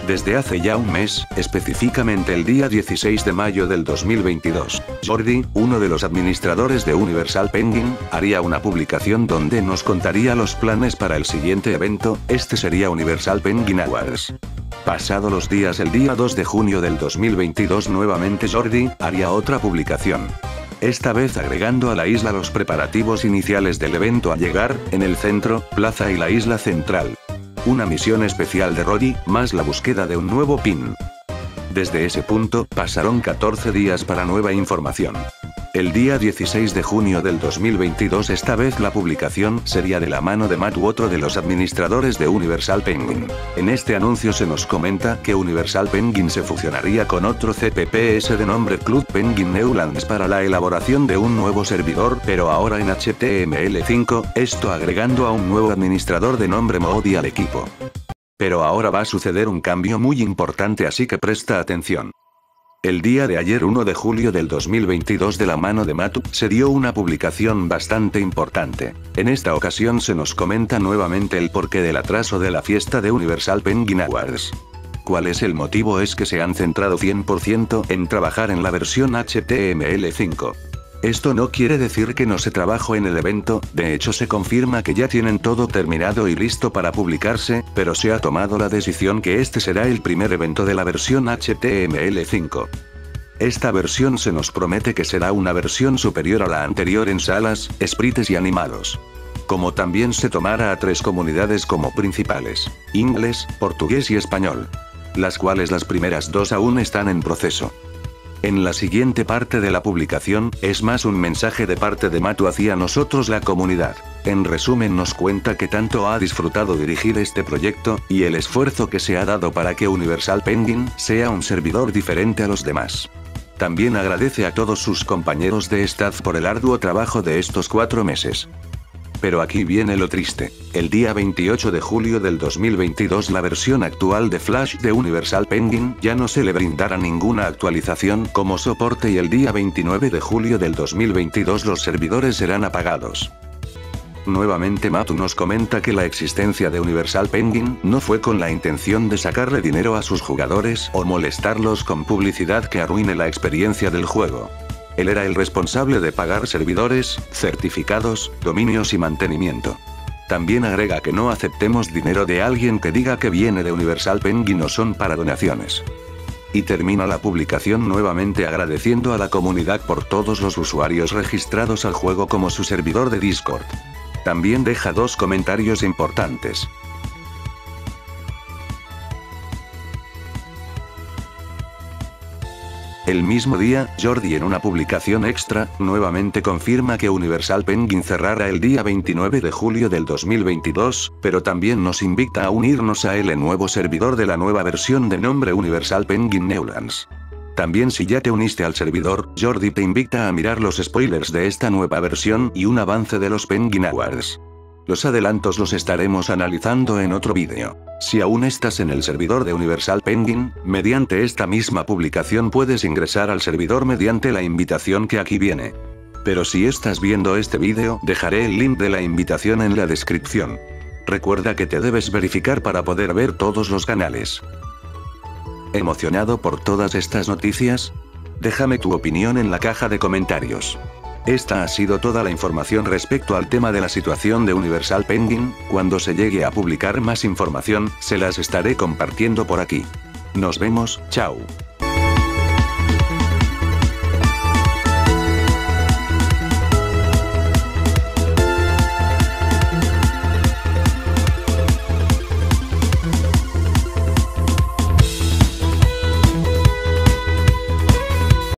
Desde hace ya un mes, específicamente el día 16 de mayo del 2022, Jordi, uno de los administradores de Universal Penguin, haría una publicación donde nos contaría los planes para el siguiente evento. Este sería Universal Penguin Awards. Pasado los días, el día 2 de junio del 2022, nuevamente Jordi haría otra publicación. Esta vez agregando a la isla los preparativos iniciales del evento al llegar, en el centro, plaza y la isla central. Una misión especial de Roddy, más la búsqueda de un nuevo pin. Desde ese punto, pasaron 14 días para nueva información. El día 16 de junio del 2022, esta vez la publicación sería de la mano de Matt u otro de los administradores de Universal Penguin. En este anuncio se nos comenta que Universal Penguin se fusionaría con otro CPPS de nombre Club Penguin Newlands para la elaboración de un nuevo servidor, pero ahora en HTML5, esto agregando a un nuevo administrador de nombre Modi al equipo. Pero ahora va a suceder un cambio muy importante, así que presta atención. El día de ayer 1 de julio del 2022, de la mano de Matu, se dio una publicación bastante importante. En esta ocasión se nos comenta nuevamente el porqué del atraso de la fiesta de Universal Penguin Awards. ¿Cuál es el motivo? Es que se han centrado 100% en trabajar en la versión HTML5. Esto no quiere decir que no se trabajó en el evento, de hecho se confirma que ya tienen todo terminado y listo para publicarse, pero se ha tomado la decisión que este será el primer evento de la versión HTML5. Esta versión se nos promete que será una versión superior a la anterior en salas, sprites y animados. Como también se tomará a 3 comunidades como principales: inglés, portugués y español. Las cuales las primeras 2 aún están en proceso. En la siguiente parte de la publicación, es más un mensaje de parte de Matu hacia nosotros, la comunidad. En resumen, nos cuenta que tanto ha disfrutado dirigir este proyecto, y el esfuerzo que se ha dado para que Universal Penguin sea un servidor diferente a los demás. También agradece a todos sus compañeros de staff por el arduo trabajo de estos 4 meses. Pero aquí viene lo triste. El día 28 de julio del 2022, la versión actual de Flash de Universal Penguin ya no se le brindará ninguna actualización como soporte, y el día 29 de julio del 2022 los servidores serán apagados. Nuevamente Matu nos comenta que la existencia de Universal Penguin no fue con la intención de sacarle dinero a sus jugadores o molestarlos con publicidad que arruine la experiencia del juego. Él era el responsable de pagar servidores, certificados, dominios y mantenimiento. También agrega que no aceptemos dinero de alguien que diga que viene de Universal Penguin o son para donaciones. Y termina la publicación nuevamente agradeciendo a la comunidad por todos los usuarios registrados al juego como su servidor de Discord. También deja 2 comentarios importantes. El mismo día, Jordi en una publicación extra, nuevamente confirma que Universal Penguin cerrará el día 29 de julio del 2022, pero también nos invita a unirnos a él en nuevo servidor de la nueva versión de nombre Universal Penguin Newlands. También, si ya te uniste al servidor, Jordi te invita a mirar los spoilers de esta nueva versión y un avance de los Penguin Awards. Los adelantos los estaremos analizando en otro vídeo. Si aún estás en el servidor de Universal Penguin, mediante esta misma publicación puedes ingresar al servidor mediante la invitación que aquí viene. Pero si estás viendo este vídeo, dejaré el link de la invitación en la descripción. Recuerda que te debes verificar para poder ver todos los canales. ¿Emocionado por todas estas noticias? Déjame tu opinión en la caja de comentarios. Esta ha sido toda la información respecto al tema de la situación de Universal Penguin. Cuando se llegue a publicar más información, se las estaré compartiendo por aquí. Nos vemos, chao.